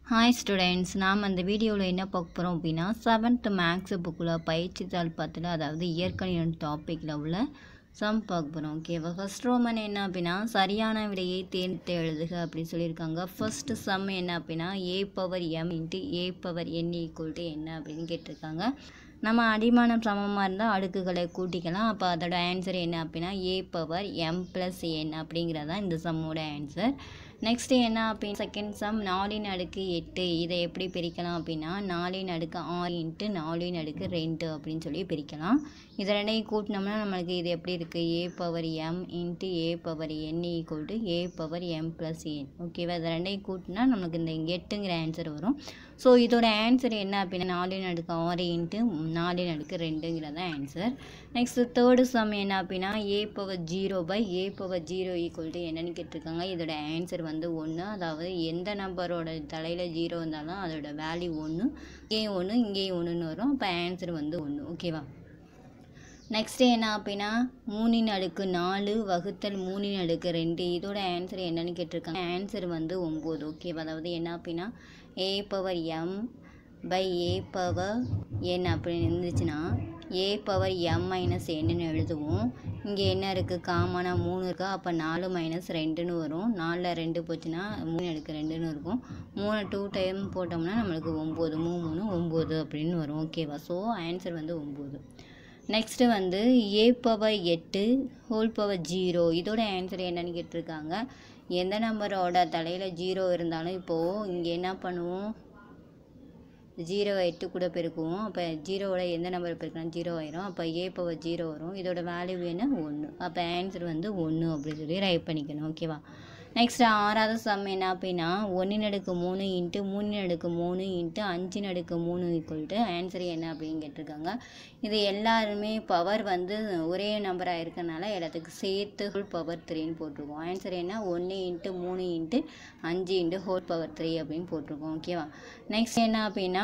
Hi students, நாம் அந்த வீடியோவில் என்ன பார்க்க போகிறோம் அப்படின்னா 7th மேக்ஸ் புக்கில் பயிற்சித்தாள் 10ல் அதாவது இயற்கணிதம் டாப்பிக்கில் உள்ள சம் பார்க்க போகிறோம். ஓகேவா? ஃபர்ஸ்ட் ரோமன் என்ன அப்படின்னா சரியான விடையை தேர்ந்தெடுத்து எழுதுக அப்படின்னு சொல்லியிருக்காங்க. ஃபர்ஸ்ட் சம் என்ன அப்படின்னா a/m × a/n = என்ன அப்படின்னு கேட்டிருக்காங்க. நம்ம அடிமானம் சமமாக இருந்தால் அடுக்குகளை கூட்டிக்கலாம். அப்போ அதோட ஆன்சர் என்ன அப்படின்னா a/m + n அப்படிங்கிறதான் இந்த சம்மோட ஆன்சர். நெக்ஸ்ட்டு என்ன அப்படின்னு செகண்ட் சம் 4/8 இதை எப்படி பிரிக்கலாம் அப்படின்னா 4/6 × 4/2 அப்படின்னு சொல்லி பிரிக்கலாம். இதை ரெண்டையும் கூட்டினோம்னா நம்மளுக்கு இது எப்படி இருக்குது a/m × a/n = a/m + n. ஓகேவா? இதை ரெண்டையும் கூட்டினா நமக்கு இந்த 8ங்கிற ஆன்சர் வரும். ஸோ இதோட ஆன்சர் என்ன அப்படின்னா 4/6 × 4/2ங்கிறத ஆன்சர். நெக்ஸ்ட்டு தேர்டு சம் என்ன அப்படின்னா a/0/a/0 = என்னன்னு கேட்டிருக்காங்க. இதோட ஆன்சர் வந்து 1. அதாவது எந்த நம்பரோட தலையில் 0 இருந்தாலும் அதோட வேல்யூ 1, இங்கேயும் 1 இங்கேயும் 1ன்னு வரும். அப்போ ஆன்சர் வந்து 1. ஓகேவா? நெக்ஸ்ட்டு என்ன அப்படின்னா 3/4 ÷ 3/2 இதோட ஆன்சர் என்னன்னு கேட்டிருக்காங்க. ஆன்சர் வந்து 9. ஓகேவா? அதாவது என்ன அப்படின்னா a/m/a/n அப்படின்னு இருந்துச்சுன்னா a/m - n எழுதுவோம். இங்கே என்ன இருக்குது காமனாக 3 இருக்கா. அப்போ 4 - 2ன்னு வரும். 4ல் 2 போச்சுன்னா 3/2ன்னு இருக்கும். 3 2 டைம் போட்டோம்னா நம்மளுக்கு 9 3 3 9 அப்படின்னு வரும். ஓகேவா? ஸோ ஆன்சர் வந்து 9. நெக்ஸ்ட்டு வந்து a/8 இதோட ஆன்சர் என்னன்னு கேட்டிருக்காங்க. எந்த நம்பரோட தலையில் 0 இருந்தாலும் இப்போது இங்கே என்ன பண்ணுவோம் 0 8 கூட பெருக்குவோம். அப்போ 0வோட எந்த நம்பர் பெருக்கலாம் 0 ஆயிரும். அப்போ a/0 வரும். இதோட வேல்யூ என்ன 1. அப்போ ஆன்சர் வந்து 1 அப்படின்னு சொல்லி ரைட் பண்ணிக்கணும். ஓகேவா? நெக்ஸ்ட் ஆறாவது சம் என்ன அப்படின்னா 1/3 × 3/3 × 5/3 ஆன்சர் என்ன அப்படின்னு கேட்டிருக்காங்க. இது எல்லாருமே பவர் வந்து ஒரே நம்பராக இருக்கனால எல்லாத்துக்கும் சேர்த்து ஹோல் பவர் 3ன்னு போட்டிருக்கோம். ஆன்சர் என்ன 1 × 3 × 5 ஹோல் பவர் 3 அப்படின்னு போட்டிருக்கோம். ஓகேவா? நெக்ஸ்ட் என்ன அப்படின்னா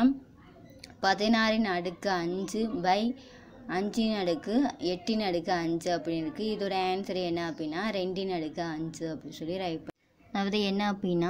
16/5/5/8/5 அப்படின்னு இருக்குது. இதோட ஆன்சர் என்ன அப்படின்னா 2/5 அப்படின்னு சொல்லி ரைட் பண்ணி அதாவது என்ன அப்படின்னா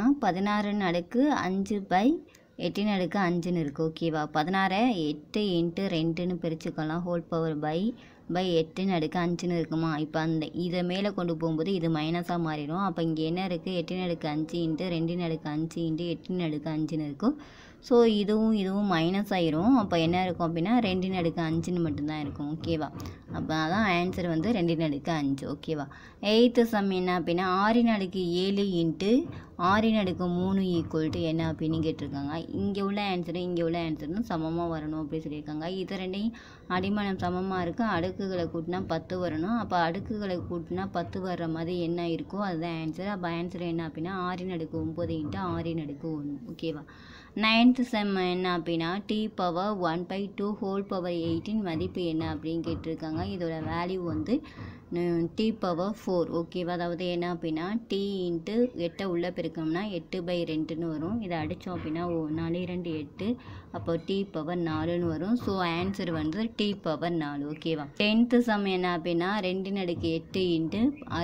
16/5/8/5ன்னு இருக்குது. ஓகேவா? 16 8 × 2ன்னு பிரிச்சுக்கலாம். ஹோல் பவர் பை 8/5ன்னு இருக்குமா. இப்போ இதை மேலே கொண்டு போகும்போது இது மைனஸாக மாறிடும். அப்போ இங்கே என்ன இருக்குது 8/5 × 2/5 × 8/5ன்னு இருக்கும். ஸோ இதுவும் மைனஸ் ஆயிரும். அப்போ என்ன இருக்கும் அப்படின்னா 2/5ன்னு மட்டும்தான் இருக்கும். ஓகேவா? அப்போ அதான் ஆன்சர் வந்து 2/5. ஓகேவா? எயித்து சம் என்ன அப்படின்னா 6/7 × 6/3 என்ன அப்படின்னு கேட்டிருக்காங்க. இங்கே உள்ள ஆன்சரும் சமமாக வரணும் அப்படின்னு சொல்லியிருக்காங்க. இது ரெண்டையும் அடிமானம் சமமாக இருக்குது. அடுக்குகளை கூட்டினா 10 வரணும். அப்போ அடுக்குகளை கூட்டினா 10 வர்ற மாதிரி என்ன இருக்கோ அதுதான் ஆன்சர். அப்போ ஆன்சர் என்ன அப்படின்னா 6/9 × 6/1. ஓகேவா? நைன்த்து செம் என்ன அப்படின்னா t/1/2 ஹோல் பவர் 8ன் மதிப்பு என்ன அப்படின்னு கேட்டிருக்காங்க. இதோட வேல்யூ வந்து t/4. ஓகேவா? அதாவது என்ன அப்படின்னா t × 8 உள்ளே பெருக்கணும்னா 8/2ன்னு வரும். இதை அடித்தோம் அப்படின்னா 4 2 8 அப்போ t/4ன்னு வரும். ஸோ ஆன்சர் வந்து t/4. ஓகேவா? 10th சம் என்ன அப்படின்னா 2/8 ×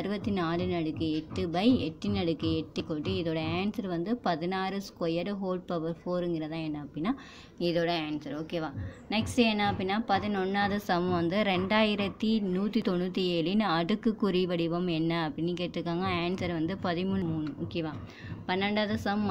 64/8/8/8 இதோட ஆன்சர் வந்து 16² ஹோல் பவர் 4ங்கிறதா என்ன அப்படின்னா இதோட ஆன்சர். ஓகேவா? நெக்ஸ்ட் என்ன அப்படின்னா 11வது சம் வந்து 2197 அடுக்குக்குறி வடிவம் என்ன அப்படின்னு கேட்டிருக்காங்க. ஆன்சர் வந்து 13. ஓகேவா? 12வது sum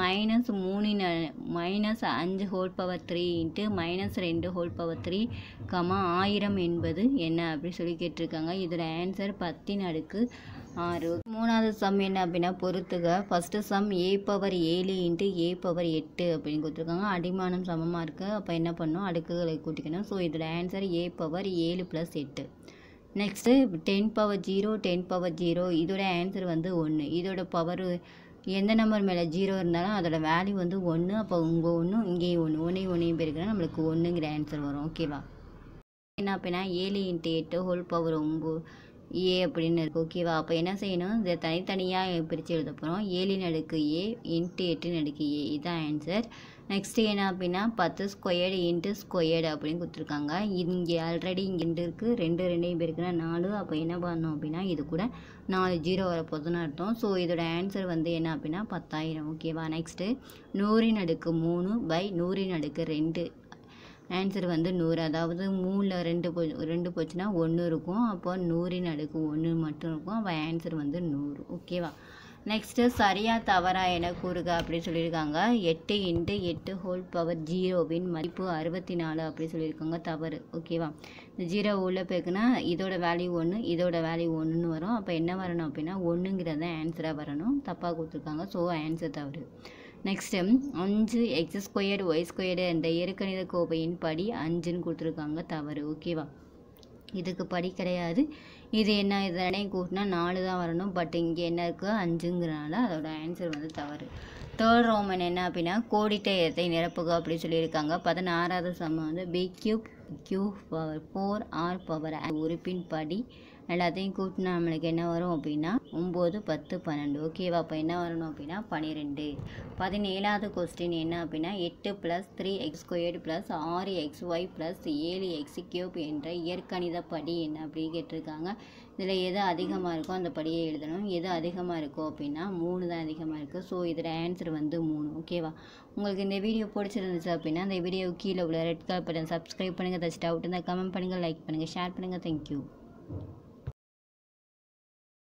-5 whole power 3 × -2 whole power 3, 1000 என்பது என்ன அப்படின்னு சொல்லி கேட்டிருக்காங்க. இதோட ஆன்சர் 10/6. 3வது சம் என்ன அப்படின்னா பொறுத்துக. ஃபஸ்ட்டு சம் a/7 × a/8 அப்படின்னு கொடுத்துருக்காங்க. அடிமானம் சமமாக இருக்குது. அப்போ என்ன பண்ணணும் அடுக்குகளை கூட்டிக்கணும். ஸோ இதோட ஆன்சர் a/7 + 8. நெக்ஸ்ட்டு 10/0 10/0 இதோட ஆன்சர் வந்து 1. இதோட பவர் எந்த நம்பர் மேலே 0 இருந்தாலும் அதோட வேல்யூ வந்து 1. அப்போ இங்கே 1 இங்கேயும் 1 1 பெருக்கினா நம்மளுக்கு 1ங்கிற ஆன்சர் வரும். ஓகேவா? என்ன அப்படின்னா 7 × 8 ஹோல் பவர் 9 அப்படின்னு இருக்குது. ஓகேவா? அப்போ என்ன செய்யணும் இதை தனித்தனியாக பிரித்து எழுத போகிறோம். 7/a × 8/a இதுதான் ஆன்சர். நெக்ஸ்ட்டு என்ன அப்படின்னா 10 ஸ்கொயர்டு இன்ட்டு ஸ்கொயர்டு அப்படின்னு கொடுத்துருக்காங்க. இங்கே ஆல்ரெடி இங்கே இருக்குது, ரெண்டையும் பெருக்குனா 4. அப்போ என்ன பண்ணணும் அப்படின்னா இது கூட 4 0 வரப்போகுதுன்னு அர்த்தம். ஸோ இதோட ஆன்சர் வந்து என்ன அப்படின்னா 10,000. ஓகேவா. நெக்ஸ்ட்டு 100/100/2 ஆன்சர் வந்து 100. அதாவது 3ல் 2 போச்சுன்னா 1 இருக்கும். அப்போ 100/1 மட்டும் இருக்கும். அப்போ ஆன்சர் வந்து 100. ஓகேவா. நெக்ஸ்ட்டு சரியா தவறா என கூறுக அப்படின்னு சொல்லியிருக்காங்க. 8 × 8 ஹோல் பவர் 0வின் மதிப்பு 64 அப்படி சொல்லியிருக்காங்க. தவறு. ஓகேவா. இந்த 0 உள்ள பேக்குன்னா இதோட வேல்யூ 1, இதோட வேல்யூ 1ன்னு வரும். அப்போ என்ன வரணும் அப்படின்னா 1ங்கிறத ஆன்சராக வரணும். தப்பாக கொடுத்துருக்காங்க. ஸோ ஆன்சர் தவறு. நெக்ஸ்ட்டு 5x² y² என்ற இயற்கணித கோவையின் படி 5ன்னு கொடுத்துருக்காங்க. தவறு. ஓகேவா. இதுக்கு படி கிடையாது. இது என்ன, இது ரெண்டையும் கூட்டினா 4 தான் வரணும். பட் இங்கே என்ன இருக்குது 5ங்கிறனால அதோட ஆன்சர் வந்து தவறு. தேர்ட் ரோமன் என்ன அப்படின்னா கோடிட்ட இடத்தை நிரப்புக அப்படி சொல்லியிருக்காங்க. 16வது சம்ம வந்து b³ q power 4 r power உறுப்பின் படி எல்லாத்தையும் கூட்டினா நம்மளுக்கு என்ன வரும் அப்படின்னா 9 10 12. ஓகேவா. அப்போ என்ன வரணும் அப்படின்னா 12. 17வது கொஸ்டின் என்ன அப்படின்னா 8 + 3x² + 6xy + 7x³ என்ற இயற்கணித படி என்ன அப்படின்னு கேட்டிருக்காங்க. இதில் எது அதிகமாக இருக்கோ அந்த படியை எழுதணும். எது அதிகமாக இருக்கோ அப்படின்னா 3 தான் அதிகமாக இருக்குது. ஸோ இதோட ஆன்சர் வந்து 3. ஓகேவா. உங்களுக்கு இந்த வீடியோ பிடிச்சிருந்துச்சு அப்படின்னா அந்த வீடியோ கீழே உள்ள ரெட் கலர் பட்டன் சப்ஸ்கிரைப் பண்ணுங்கள். ஏதாச்சும் டவுட் இருந்தால் கமெண்ட் பண்ணுங்கள், லைக் பண்ணுங்கள், ஷேர் பண்ணுங்கள். தேங்க்யூ.